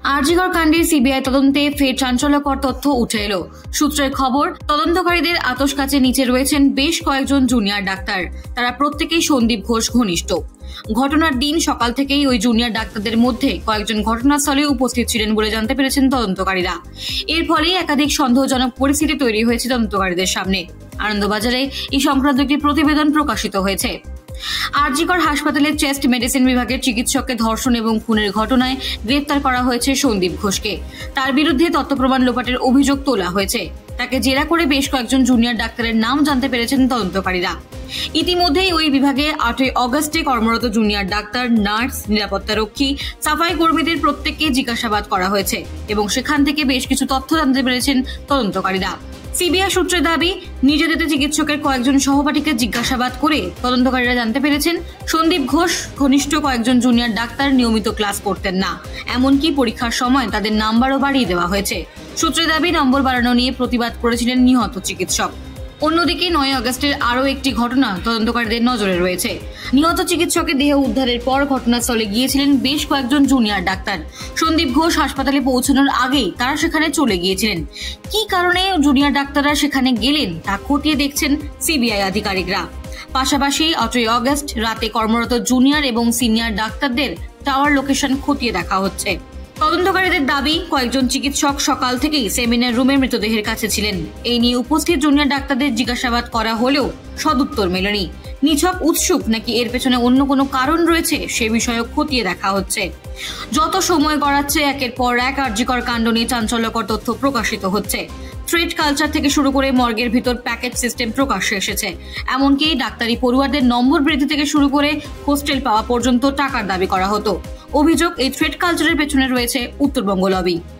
আরজিকর কাণ্ডে সিবিআই তদন্তে ফের চাঞ্চল্যকর তথ্য উঠে এলো। সূত্রের খবর, তদন্তকারীদের আতশ কাচের নিচে রয়েছেন বেশ কয়েকজন জুনিয়র ডাক্তার। তারা প্রত্যেকেই সন্দীপ ঘোষ ঘনিষ্ঠ। ঘটনার দিন সকাল থেকেই ওই জুনিয়র ডাক্তারদের মধ্যে কয়েকজন ঘটনাস্থলে উপস্থিত ছিলেন বলে জানতে পেরেছেন তদন্তকারীরা। এর ফলে একাধিক সন্দেহজনক পরিস্থিতি তৈরি হয়েছে তদন্তকারীদের সামনে। আনন্দবাজারে এই সংক্রান্ত একটি প্রতিবেদন প্রকাশিত হয়েছে। আরজিকর হাসপাতালের চেস্ট মেডিসিন বিভাগের চিকিৎসককে ধর্ষণ এবং খুনের ঘটনায় গ্রেফতার করা হয়েছে সন্দীপ ঘোষকে। তার বিরুদ্ধে তথ্য প্রমাণ লোপাটের অভিযোগ তোলা হয়েছে। তাকে জেরা করে বেশ কয়েকজন জুনিয়র ডাক্তারের নাম জানতে পেরেছেন তদন্তকারীরা। ইতিমধ্যেই ওই বিভাগে 8ই অগস্টে কর্মরত জুনিয়র ডাক্তার, নার্স, নিরাপত্তারক্ষী, সাফাই কর্মীদের প্রত্যেককে জিজ্ঞাসাবাদ করা হয়েছে এবং সেখান থেকে বেশ কিছু তথ্য জানতে পেরেছেন তদন্তকারীরা। সিবিআই সূত্রে দাবি, নিজেদের চিকিৎসকের কয়েকজন সহপাঠীকে জিজ্ঞাসাবাদ করে তদন্তকারীরা জানতে পেরেছেন সন্দীপ ঘোষ ঘনিষ্ঠ কয়েকজন জুনিয়র ডাক্তার নিয়মিত ক্লাস করতেন না, এমনকি পরীক্ষার সময় তাদের নাম্বারও বাড়িয়ে দেওয়া হয়েছে। সূত্রে দাবি, নম্বর বাড়ানো নিয়ে প্রতিবাদ করেছিলেন নিহত চিকিৎসক। অন্যদিকে 9 আগস্টের আরও একটি ঘটনা তদন্তকারীদের নজরে রয়েছে। নিহত চিকিৎসকের দেহ উদ্ধারের পর ঘটনাস্থলে গিয়েছিলেন বেশ কয়েকজন জুনিয়র ডাক্তার। সন্দীপ ঘোষ হাসপাতালে পৌঁছানোর আগেই তারা সেখানে চলে গিয়েছিলেন। কি কারণে জুনিয়র ডাক্তাররা সেখানে গেলেন তা খতিয়ে দেখছেন সিবিআই আধিকারিকরা। পাশাপাশি 8ই আগস্ট রাতে কর্মরত জুনিয়র এবং সিনিয়র ডাক্তারদের টাওয়ার লোকেশন খতিয়ে দেখা হচ্ছে। তদন্তকারীদের দাবি, কয়েকজন চিকিৎসক সকাল থেকেই সেমিনার রুমের মৃতদেহের কাছে ছিলেন। এই নিয়ে উপস্থিত জুনিয়র ডাক্তারদের জিজ্ঞাসাবাদ করা হলেও সদুত্তর মেলেনি। নিছক উৎসুক নাকি এর পেছনে অন্য কোনো কারণ রয়েছে সে বিষয়েও খতিয়ে দেখা হচ্ছে। যত সময় গড়াচ্ছে একের পর এক আরজিকর কাণ্ড নিয়ে চাঞ্চল্যকর তথ্য প্রকাশিত হচ্ছে। থ্রেড কালচার থেকে শুরু করে মর্গের ভিতর প্যাকেজ সিস্টেম প্রকাশ্যে এসেছে। এমনকি ডাক্তারি পড়ুয়াদের নম্বর বৃদ্ধি থেকে শুরু করে হোস্টেল পাওয়া পর্যন্ত টাকার দাবি করা হতো। অভিযোগ, এই থ্রেড কালচারের পেছনে রয়েছে উত্তরবঙ্গ লবি।